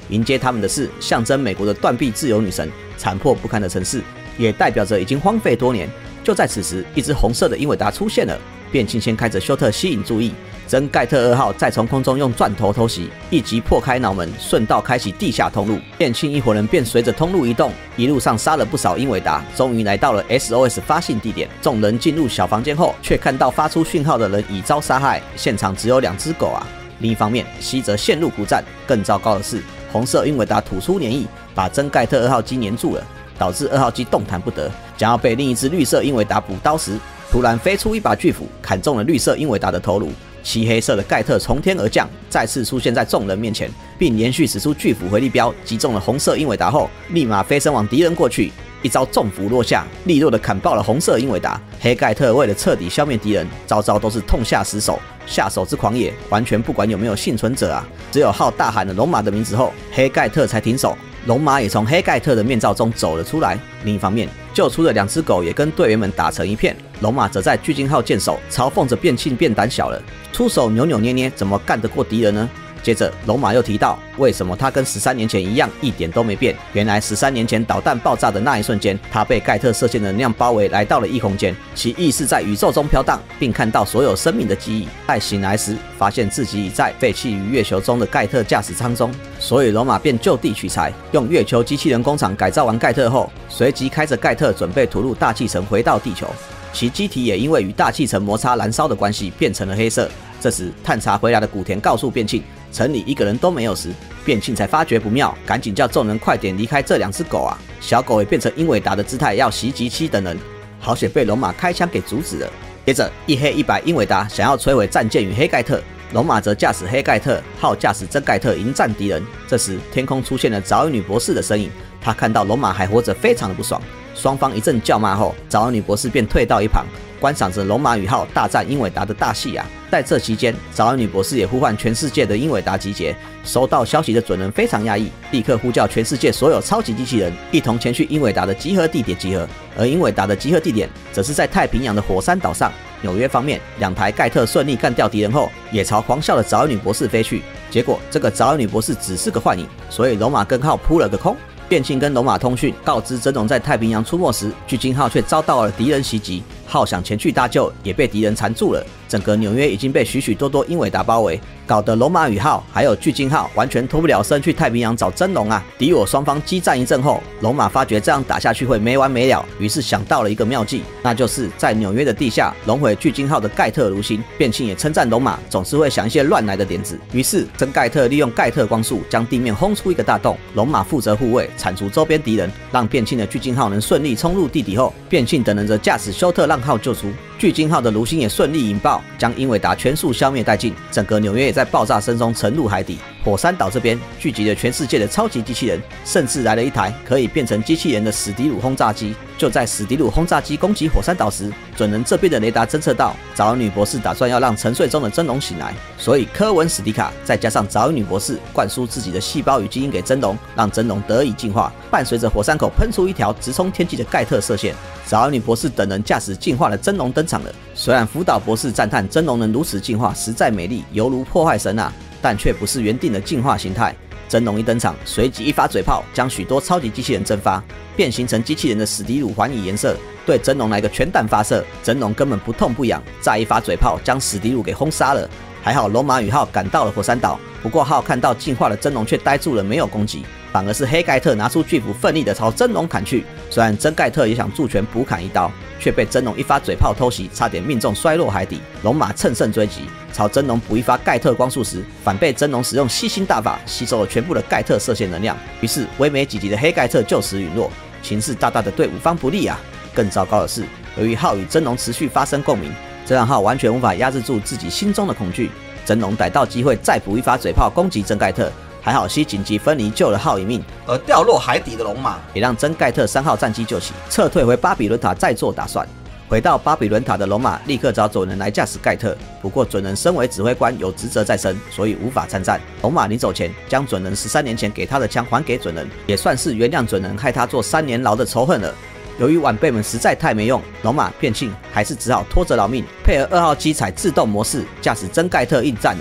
迎接他们的是象征美国的断臂自由女神，残破不堪的城市，也代表着已经荒废多年。就在此时，一只红色的英伟达出现了，便庆先开着休特吸引注意，真盖特2号再从空中用钻头偷袭，一击破开脑门，顺道开启地下通路。便庆一伙人便随着通路移动，一路上杀了不少英伟达，终于来到了 SOS 发信地点。众人进入小房间后，却看到发出讯号的人已遭杀害，现场只有2只狗啊。另一方面，西则陷入苦战，更糟糕的是，红色英伟达吐出粘液，把真盖特2号机粘住了，导致2号机动弹不得。将要被另一只绿色英伟达补刀时，突然飞出一把巨斧，砍中了绿色英伟达的头颅。漆黑色的盖特从天而降，再次出现在众人面前，并连续使出巨斧回力镖，击中了红色英伟达后，立马飞身往敌人过去，一招重斧落下，利落的砍爆了红色英伟达。黑盖特为了彻底消灭敌人，招招都是痛下死手，下手之狂野，完全不管有没有幸存者啊！只有浩大喊了龙马的名字后，黑盖特才停手。龙马也从黑盖特的面罩中走了出来。另一方面，救出的2只狗也跟队员们打成一片。龙马则在巨鲸号舰首嘲讽着便庆变胆小了，出手扭扭捏捏，怎么干得过敌人呢？接着，龙马又提到，为什么他跟13年前一样，一点都没变？原来13年前导弹爆炸的那一瞬间，他被盖特射线的能量包围，来到了异空间，其意识在宇宙中飘荡，并看到所有生命的记忆。在醒来时，发现自己已在废弃于月球中的盖特驾驶舱中，所以龙马便就地取材，用月球机器人工厂改造完盖特后，随即开着盖特准备吐露大气层回到地球。其机体也因为与大气层摩擦燃烧的关系，变成了黑色。这时，探查回来的古田告诉便庆，城里一个人都没有时，便庆才发觉不妙，赶紧叫众人快点离开这2只狗啊！小狗也变成英伟达的姿态，要袭击7等人，好险被龙马开枪给阻止了。接着，一黑一白英伟达想要摧毁战舰与黑盖特，龙马则驾驶黑盖特号驾驶真盖特迎战敌人。这时，天空出现了早乙女博士的身影，他看到龙马还活着，非常的不爽。双方一阵叫骂后，早乙女博士便退到一旁，观赏着龙马与浩大战英伟达的大戏啊！在这期间，早乙女博士也呼唤全世界的英伟达集结。收到消息的准人非常压抑，立刻呼叫全世界所有超级机器人一同前去英伟达的集合地点集合。而英伟达的集合地点则是在太平洋的火山岛上。纽约方面，2台盖特顺利干掉敌人后，也朝狂笑的早乙女博士飞去。结果这个早乙女博士只是个幻影，所以龙马跟浩扑了个空。便庆跟龙马通讯，告知真龙在太平洋出没时，巨鲸号却遭到了敌人袭击，浩想前去搭救，也被敌人缠住了。整个纽约已经被许许多多英伟达包围，搞得龙马与浩还有巨鲸号完全脱不了身，去太平洋找真龙啊！敌我双方激战一阵后，龙马发觉这样打下去会没完没了，于是想到了一个妙计，那就是在纽约的地下熔毁巨鲸号的盖特炉心。便庆也称赞龙马总是会想一些乱来的点子，于是真盖特利用盖特光束将地面轰出一个大洞，龙马负责护卫，铲除周边敌人，让便庆的巨鲸号能顺利冲入地底后，便庆等人则驾驶休特让号救出。巨鲸号的炉心也顺利引爆，将英伟达全数消灭殆尽。整个纽约也在爆炸声中沉入海底。火山岛这边聚集了全世界的超级机器人，甚至来了一台可以变成机器人的史迪鲁轰炸机。就在史迪鲁轰炸机攻击火山岛时，准人这边的雷达侦测到早乙女博士打算要让沉睡中的真龙醒来，所以科文史迪卡再加上早乙女博士灌输自己的细胞与基因给真龙，让真龙得以进化。伴随着火山口喷出一条直冲天际的盖特射线，早乙女博士等人驾驶进化的真龙登场了。虽然福岛博士赞叹真龙能如此进化实在美丽，犹如破坏神啊，但却不是原定的进化形态。真龙一登场，随即一发嘴炮将许多超级机器人蒸发，变形成机器人的史迪鲁环以颜色，对真龙来个全弹发射。真龙根本不痛不痒，再一发嘴炮将史迪鲁给轰杀了。还好龙马与浩赶到了火山岛，不过浩看到进化的真龙却呆住了，没有攻击，反而是黑盖特拿出巨斧奋力的朝真龙砍去。虽然真盖特也想助拳补砍一刀，却被真龙一发嘴炮偷袭，差点命中摔落海底。龙马乘胜追击，朝真龙补一发盖特光束时，反被真龙使用吸星大法吸收了全部的盖特射线能量，于是微微几级的黑盖特就此陨落，形势大大的对五方不利啊！更糟糕的是，由于浩与真龙持续发生共鸣，这让浩完全无法压制住自己心中的恐惧。真龙逮到机会再补一发嘴炮攻击真盖特，还好西紧急分离救了浩一命，而掉落海底的龙马也让真盖特3号战机救起，撤退回巴比伦塔再做打算。回到巴比伦塔的龙马立刻找准人来驾驶盖特，不过准人身为指挥官有职责在身，所以无法参战。龙马临走前将准人13年前给他的枪还给准人，也算是原谅准人害他坐3年牢的仇恨了。由于晚辈们实在太没用，龙马便庆还是只好拖着老命，配合2号机采自动模式驾驶真盖特应战了。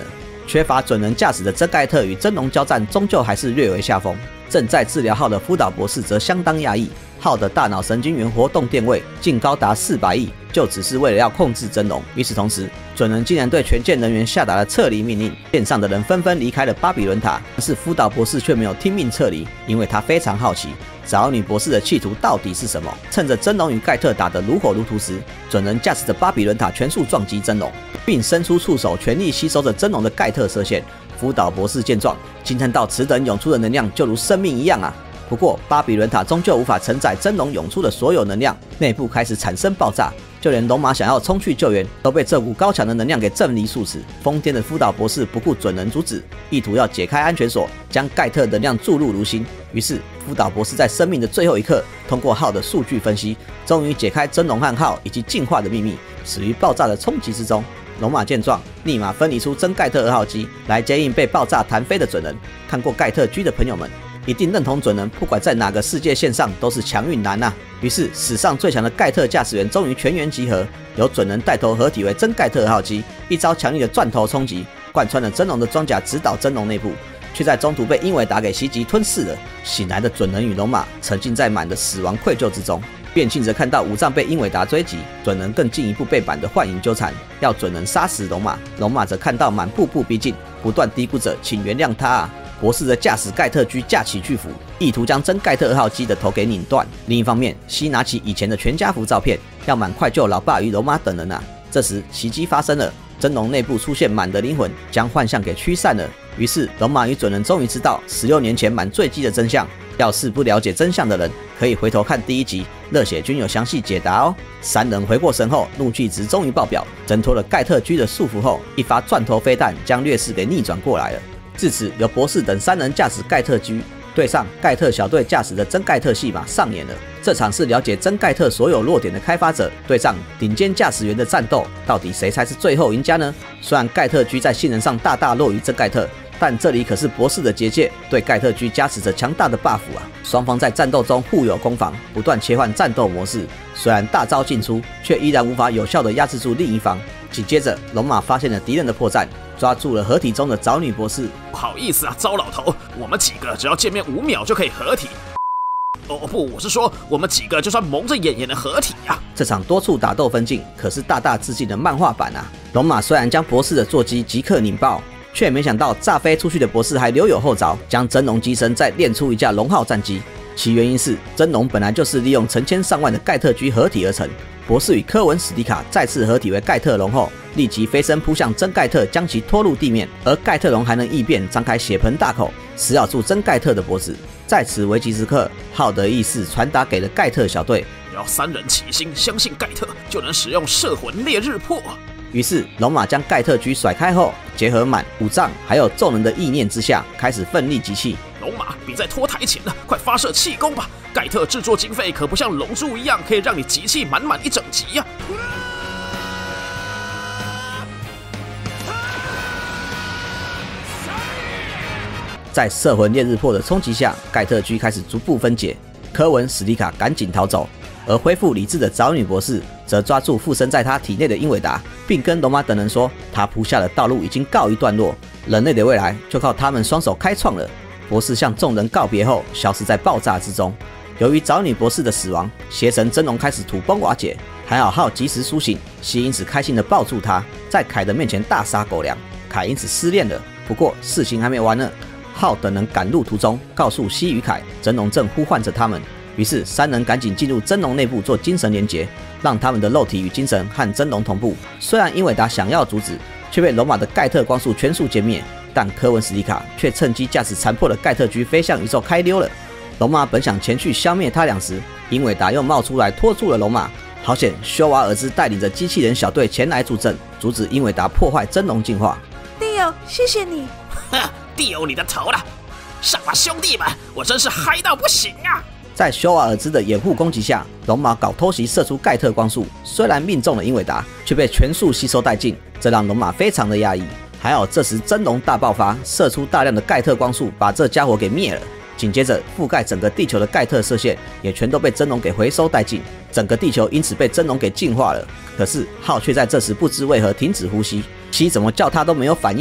缺乏准人驾驶的真盖特与真龙交战，终究还是略为下风。正在治疗浩的福岛博士则相当压抑，浩的大脑神经元活动电位竟高达400亿，就只是为了要控制真龙。与此同时，准人竟然对全舰人员下达了撤离命令，舰上的人纷纷离开了巴比伦塔，但是福岛博士却没有听命撤离，因为他非常好奇找女博士的企图到底是什么。趁着真龙与盖特打得如火如荼时，准人驾驶着巴比伦塔全速撞击真龙，并伸出触手全力吸收着真龙的盖特射线。福岛博士见状，惊叹道：“此等涌出的能量就如生命一样啊！”不过，巴比伦塔终究无法承载真龙涌出的所有能量，内部开始产生爆炸，就连龙马想要冲去救援，都被这股高强的能量给震离数尺。疯癫的福岛博士不顾准人阻止，意图要解开安全锁，将盖特能量注入如心。于是，福岛博士在生命的最后一刻，通过浩的数据分析，终于解开真龙和浩以及进化的秘密，死于爆炸的冲击之中。龙马见状，立马分离出真盖特2号机来接应被爆炸弹飞的准人。看过盖特居的朋友们，一定认同准人不管在哪个世界线上都是强运男啊。于是史上最强的盖特驾驶员终于全员集合，由准人带头合体为真盖特2号机，一招强力的钻头冲击贯穿了真龙的装甲，直捣真龙内部，却在中途被英伟达给袭击吞噬了。醒来的准人与龙马沉浸在满的死亡愧疚之中。变庆则看到武藏被英伟达追击，准人更进一步被满的幻影纠缠，要准人杀死龙马。龙马则看到满步步逼近，不断嘀咕着请原谅他啊。博士的驾驶盖特狙架起巨斧，意图将真盖特2号机的头给拧断。另一方面，西拿起以前的全家福照片，要满快救老爸与龙马等人啊。这时奇迹发生了，真龙内部出现满的灵魂，将幻象给驱散了。于是龙马与准人终于知道16年前满坠机的真相。要是不了解真相的人，可以回头看第1集，热血君有详细解答哦。三人回过神后，怒气值终于爆表，挣脱了盖特狙的束缚后，一发钻头飞弹将劣势给逆转过来了。至此，由博士等3人驾驶盖特狙，对上盖特小队驾驶的真盖特戏码上演了。这场是了解真盖特所有弱点的开发者对上顶尖驾驶员的战斗，到底谁才是最后赢家呢？虽然盖特狙在性能上大大弱于真盖特，但这里可是博士的结界，对盖特狙加持着强大的 buff 啊！双方在战斗中互有攻防，不断切换战斗模式。虽然大招进出，却依然无法有效地压制住另一方。紧接着，龙马发现了敌人的破绽，抓住了合体中的找女博士。 不好意思啊，糟老头，我们几个只要见面5秒就可以合体。哦不，我是说我们几个就算蒙着眼也能合体啊！ 这场多处打斗分镜可是大大致敬的漫画版啊！龙马虽然将博士的座机即刻拧爆，却没想到炸飞出去的博士还留有后着，将真龙机身再练出一架龙号战机。其原因是真龙本来就是利用成千上万的盖特狙合体而成。博士与科文史迪卡再次合体为盖特龙后，立即飞身扑向真盖特，将其拖入地面。而盖特龙还能异变，张开血盆大口，死咬住真盖特的脖子。在此危急时刻，浩的意识传达给了盖特小队， 只要3人齐心，相信盖特就能使用摄魂烈日破。 于是龙马将盖特狙甩开后，结合满、武藏还有众人的意念之下，开始奋力集气。 龙马，别再拖台前了，快发射气功吧！盖特制作经费可不像龙珠一样，可以让你集气满满一整集呀、 在摄魂烈日破的冲击下，盖特狙开始逐步分解。科文、史迪卡赶紧逃走，而恢复理智的找女博士则抓住附身在他体内的英伟达，并跟龙马等人说，他铺下的道路已经告一段落，人类的未来就靠他们双手开创了。博士向众人告别后，消失在爆炸之中。由于找女博士的死亡，邪神真龙开始土崩瓦解，还好浩及时苏醒，西因此开心地抱住他，在凯的面前大撒狗粮，凯因此失恋了。不过事情还没完呢，浩等人赶路途中，告诉西与凯，真龙正呼唤着他们。于是3人赶紧进入真龙内部做精神连结，让他们的肉体与精神和真龙同步。虽然英伟达想要阻止，却被龙马的盖特光束全数歼灭，但科文史迪卡却趁机驾驶残破的盖特狙飞向宇宙开溜了。龙马本想前去消灭他俩时，英伟达又冒出来拖住了龙马。好险，修瓦尔兹带领着机器人小队前来助阵，阻止英伟达破坏真龙进化。 弟友，谢谢你。 弟友你的头了！上吧，兄弟们，我真是嗨到不行啊！ 在修瓦尔兹的掩护攻击下，龙马搞偷袭射出盖特光束，虽然命中了英伟达，却被全数吸收殆尽，这让龙马非常的压抑。还好这时真龙大爆发，射出大量的盖特光束，把这家伙给灭了。紧接着覆盖整个地球的盖特射线也全都被真龙给回收殆尽，整个地球因此被真龙给净化了。可是浩却在这时不知为何停止呼吸，西怎么叫他都没有反应啊！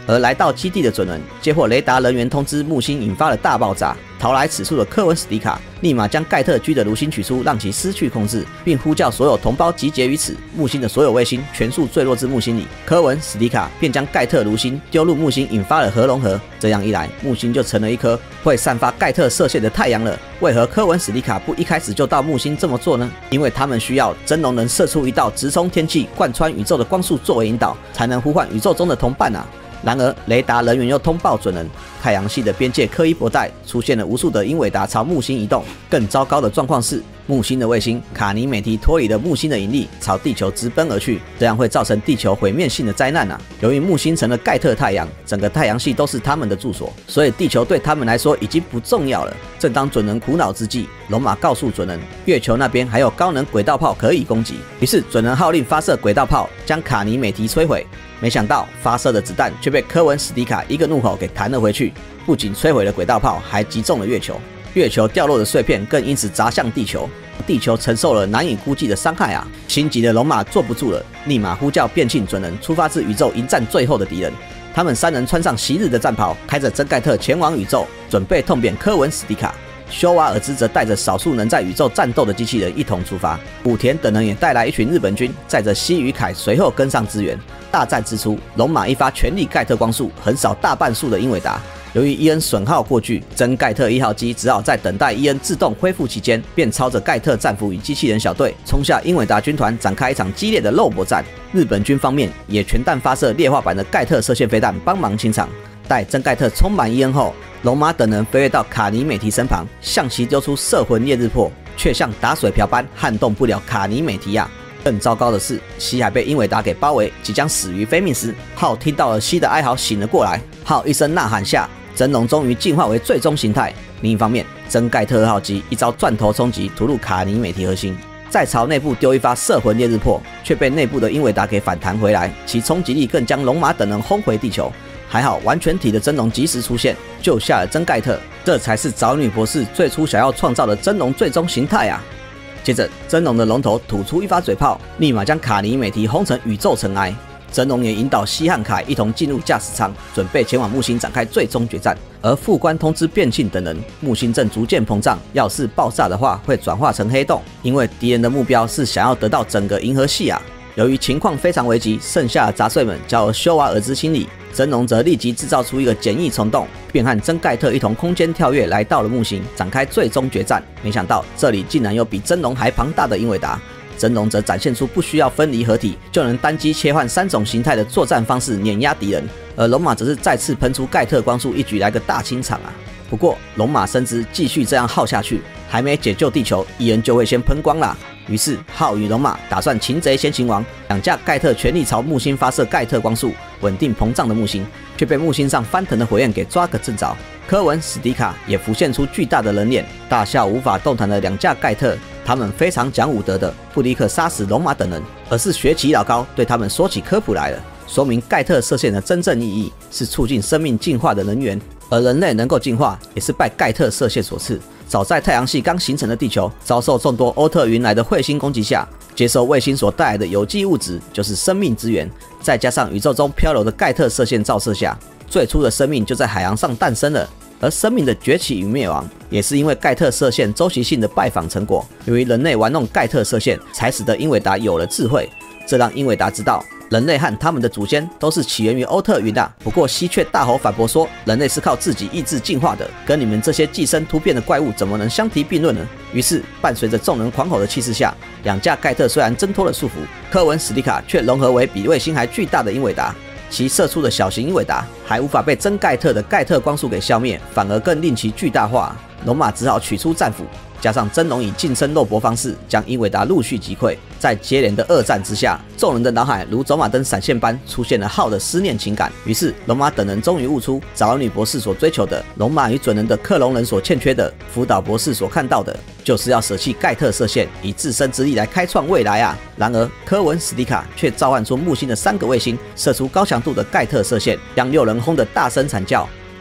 而来到基地的准人接获雷达人员通知，木星引发了大爆炸。逃来此处的科文·史迪卡立马将盖特居的炉心取出，让其失去控制，并呼叫所有同胞集结于此。木星的所有卫星全数坠落至木星里，科文·史迪卡便将盖特炉心丢入木星，引发了核融合。这样一来，木星就成了一颗会散发盖特射线的太阳了。为何科文·史迪卡不一开始就到木星这么做呢？因为他们需要真龙能射出一道直冲天际、贯穿宇宙的光束作为引导，才能呼唤宇宙中的同伴啊。然而，雷达人员又通报准人，太阳系的边界柯伊伯带出现了无数的英伟达朝木星移动。更糟糕的状况是，木星的卫星卡尼美提脱离了木星的引力，朝地球直奔而去，这样会造成地球毁灭性的灾难啊！由于木星成了盖特太阳，整个太阳系都是他们的住所，所以地球对他们来说已经不重要了。正当准人苦恼之际，龙马告诉准人，月球那边还有高能轨道炮可以攻击。于是准人号令发射轨道炮，将卡尼美提摧毁。没想到发射的子弹却被科文·史迪卡一个怒吼给弹了回去，不仅摧毁了轨道炮，还击中了月球。月球掉落的碎片更因此砸向地球，地球承受了难以估计的伤害啊！心急的龙马坐不住了，立马呼叫变庆准人出发至宇宙迎战最后的敌人。他们三人穿上昔日的战袍，开着真盖特前往宇宙，准备痛扁科文·史迪卡。修瓦尔兹则带着少数能在宇宙战斗的机器人一同出发，武田等人也带来一群日本军，载着西与凯随后跟上支援。大战之初，龙马一发全力盖特光束，横扫大半数的英伟达。由于伊恩损耗过巨，真盖特1号机只好在等待伊恩自动恢复期间，便操着盖特战俘与机器人小队冲下英伟达军团，展开一场激烈的肉搏战。日本军方面也全弹发射劣化版的盖特射线飞弹帮忙清场。待真盖特充满伊恩后，龙马等人飞跃到卡尼美提身旁，向其丢出摄魂烈日破，却像打水漂般撼动不了卡尼美提亚。更糟糕的是，西海被英伟达给包围，即将死于非命时，浩听到了西的哀嚎，醒了过来。浩一声呐喊下，真龙终于进化为最终形态。另一方面，真盖特2号机一招钻头冲击突入卡尼美提核心，再朝内部丢一发摄魂烈日破，却被内部的英伟达给反弹回来，其冲击力更将龙马等人轰回地球。还好完全体的真龙及时出现，救下了真盖特，这才是找女博士最初想要创造的真龙最终形态啊！接着，真龙的龙头吐出一发嘴炮，立马将卡尼美提轰成宇宙尘埃。真龙也引导西汉凯一同进入驾驶舱，准备前往木星展开最终决战。而副官通知变庆等人，木星正逐渐膨胀，要是爆炸的话，会转化成黑洞，因为敌人的目标是想要得到整个银河系啊！由于情况非常危急，剩下的杂碎们交由修瓦尔兹清理。真龙则立即制造出一个简易虫洞，便和真盖特一同空间跳跃来到了木星，展开最终决战。没想到这里竟然有比真龙还庞大的英伟达。真龙则展现出不需要分离合体就能单机切换3种形态的作战方式，碾压敌人。而龙马则是再次喷出盖特光束，一举来个大清场啊！不过龙马深知继续这样耗下去，还没解救地球，伊恩就会先喷光啦。于是浩与龙马打算擒贼先擒王，两架盖特全力朝木星发射盖特光束，稳定膨胀的木星，却被木星上翻腾的火焰给抓个正着。科文·史迪卡也浮现出巨大的人脸，大笑无法动弹的两架盖特，他们非常讲武德的，不立刻杀死龙马等人，而是学起老高对他们说起科普来了，说明盖特射线的真正意义是促进生命进化的能源，而人类能够进化也是拜盖特射线所赐。早在太阳系刚形成的地球，遭受众多欧特云来的彗星攻击下，接受卫星所带来的有机物质就是生命之源，再加上宇宙中漂流的盖特射线照射下，最初的生命就在海洋上诞生了。而生命的崛起与灭亡，也是因为盖特射线周期性的拜访成果。由于人类玩弄盖特射线，才使得英伟达有了智慧，这让英伟达知道人类和他们的祖先都是起源于欧特云啊。不过西却大吼反驳说，人类是靠自己意志进化的，跟你们这些寄生突变的怪物怎么能相提并论呢？于是伴随着众人狂吼的气势下，两架盖特虽然挣脱了束缚，科文·史迪卡却融合为比卫星还巨大的英伟达。其射出的小型英伟达还无法被真盖特的盖特光束给消灭，反而更令其巨大化。龙马只好取出战斧，加上真龙以近身肉搏方式将英伟达陆续击溃。在接连的二战之下，众人的脑海如走马灯闪现般出现了浩的思念情感。于是龙马等人终于悟出找女博士所追求的，龙马与准人的克隆人所欠缺的，福岛博士所看到的，就是要舍弃盖特射线，以自身之力来开创未来啊！然而科文·史迪卡却召唤出木星的3个卫星，射出高强度的盖特射线，将6人轰得大声惨叫。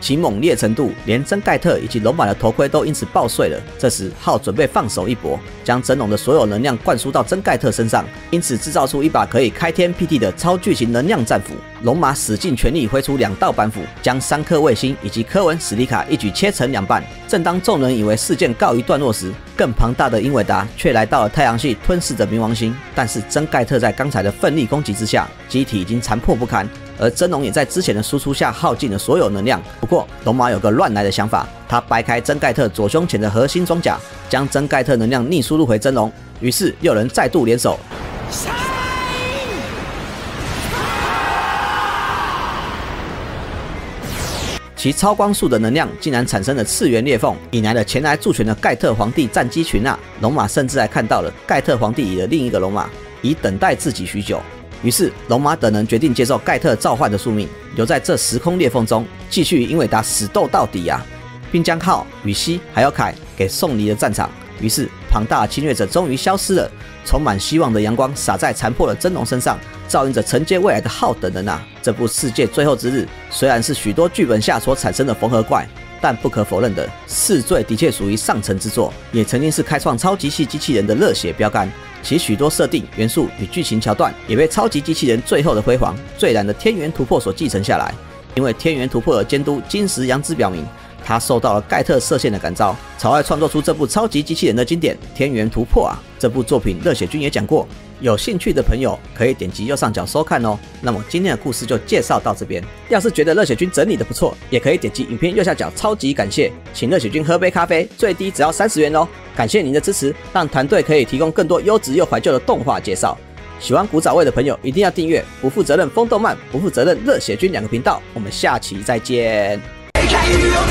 其猛烈程度，连真盖特以及龙马的头盔都因此爆碎了。这时，浩准备放手一搏，将真龙的所有能量灌输到真盖特身上，因此制造出一把可以开天辟地的超巨型能量战斧。龙马使尽全力挥出2道板斧，将3颗卫星以及科文、史利卡一举切成2半。正当众人以为事件告一段落时，更庞大的英伟达却来到了太阳系，吞噬着冥王星。但是真盖特在刚才的奋力攻击之下，机体已经残破不堪。而真龙也在之前的输出下耗尽了所有能量。不过，龙马有个乱来的想法，他掰开真盖特左胸前的核心装甲，将真盖特能量逆输入回真龙。于是6人再度联手，其超光速的能量竟然产生了次元裂缝，引来了前来助拳的盖特皇帝战机群啊！龙马甚至还看到了盖特皇帝里的另一个龙马，已等待自己许久。于是，龙马等人决定接受盖特召唤的宿命，留在这时空裂缝中，继续与英伟达死斗到底啊！并将浩、羽西还有凯给送离了战场。于是，庞大的侵略者终于消失了，充满希望的阳光洒在残破的真龙身上，照映着承接未来的浩等人啊！这部《世界最后之日》虽然是许多剧本下所产生的缝合怪，但不可否认的，四罪的确属于上乘之作，也曾经是开创超级系机器人的热血标杆。其许多设定元素与剧情桥段也被超级机器人最后的辉煌、最燃的天元突破所继承下来。因为天元突破的监督金石阳之表明，他受到了盖特射线的感召，才会创作出这部超级机器人的经典《天元突破》啊！这部作品热血君也讲过，有兴趣的朋友可以点击右上角收看哦。那么今天的故事就介绍到这边。要是觉得热血君整理的不错，也可以点击影片右下角超级感谢，请热血君喝杯咖啡，最低只要30元哦。感谢您的支持，让团队可以提供更多优质又怀旧的动画介绍。喜欢古早味的朋友一定要订阅不负责任风动漫、不负责任热血君2个频道。我们下期再见。 世界を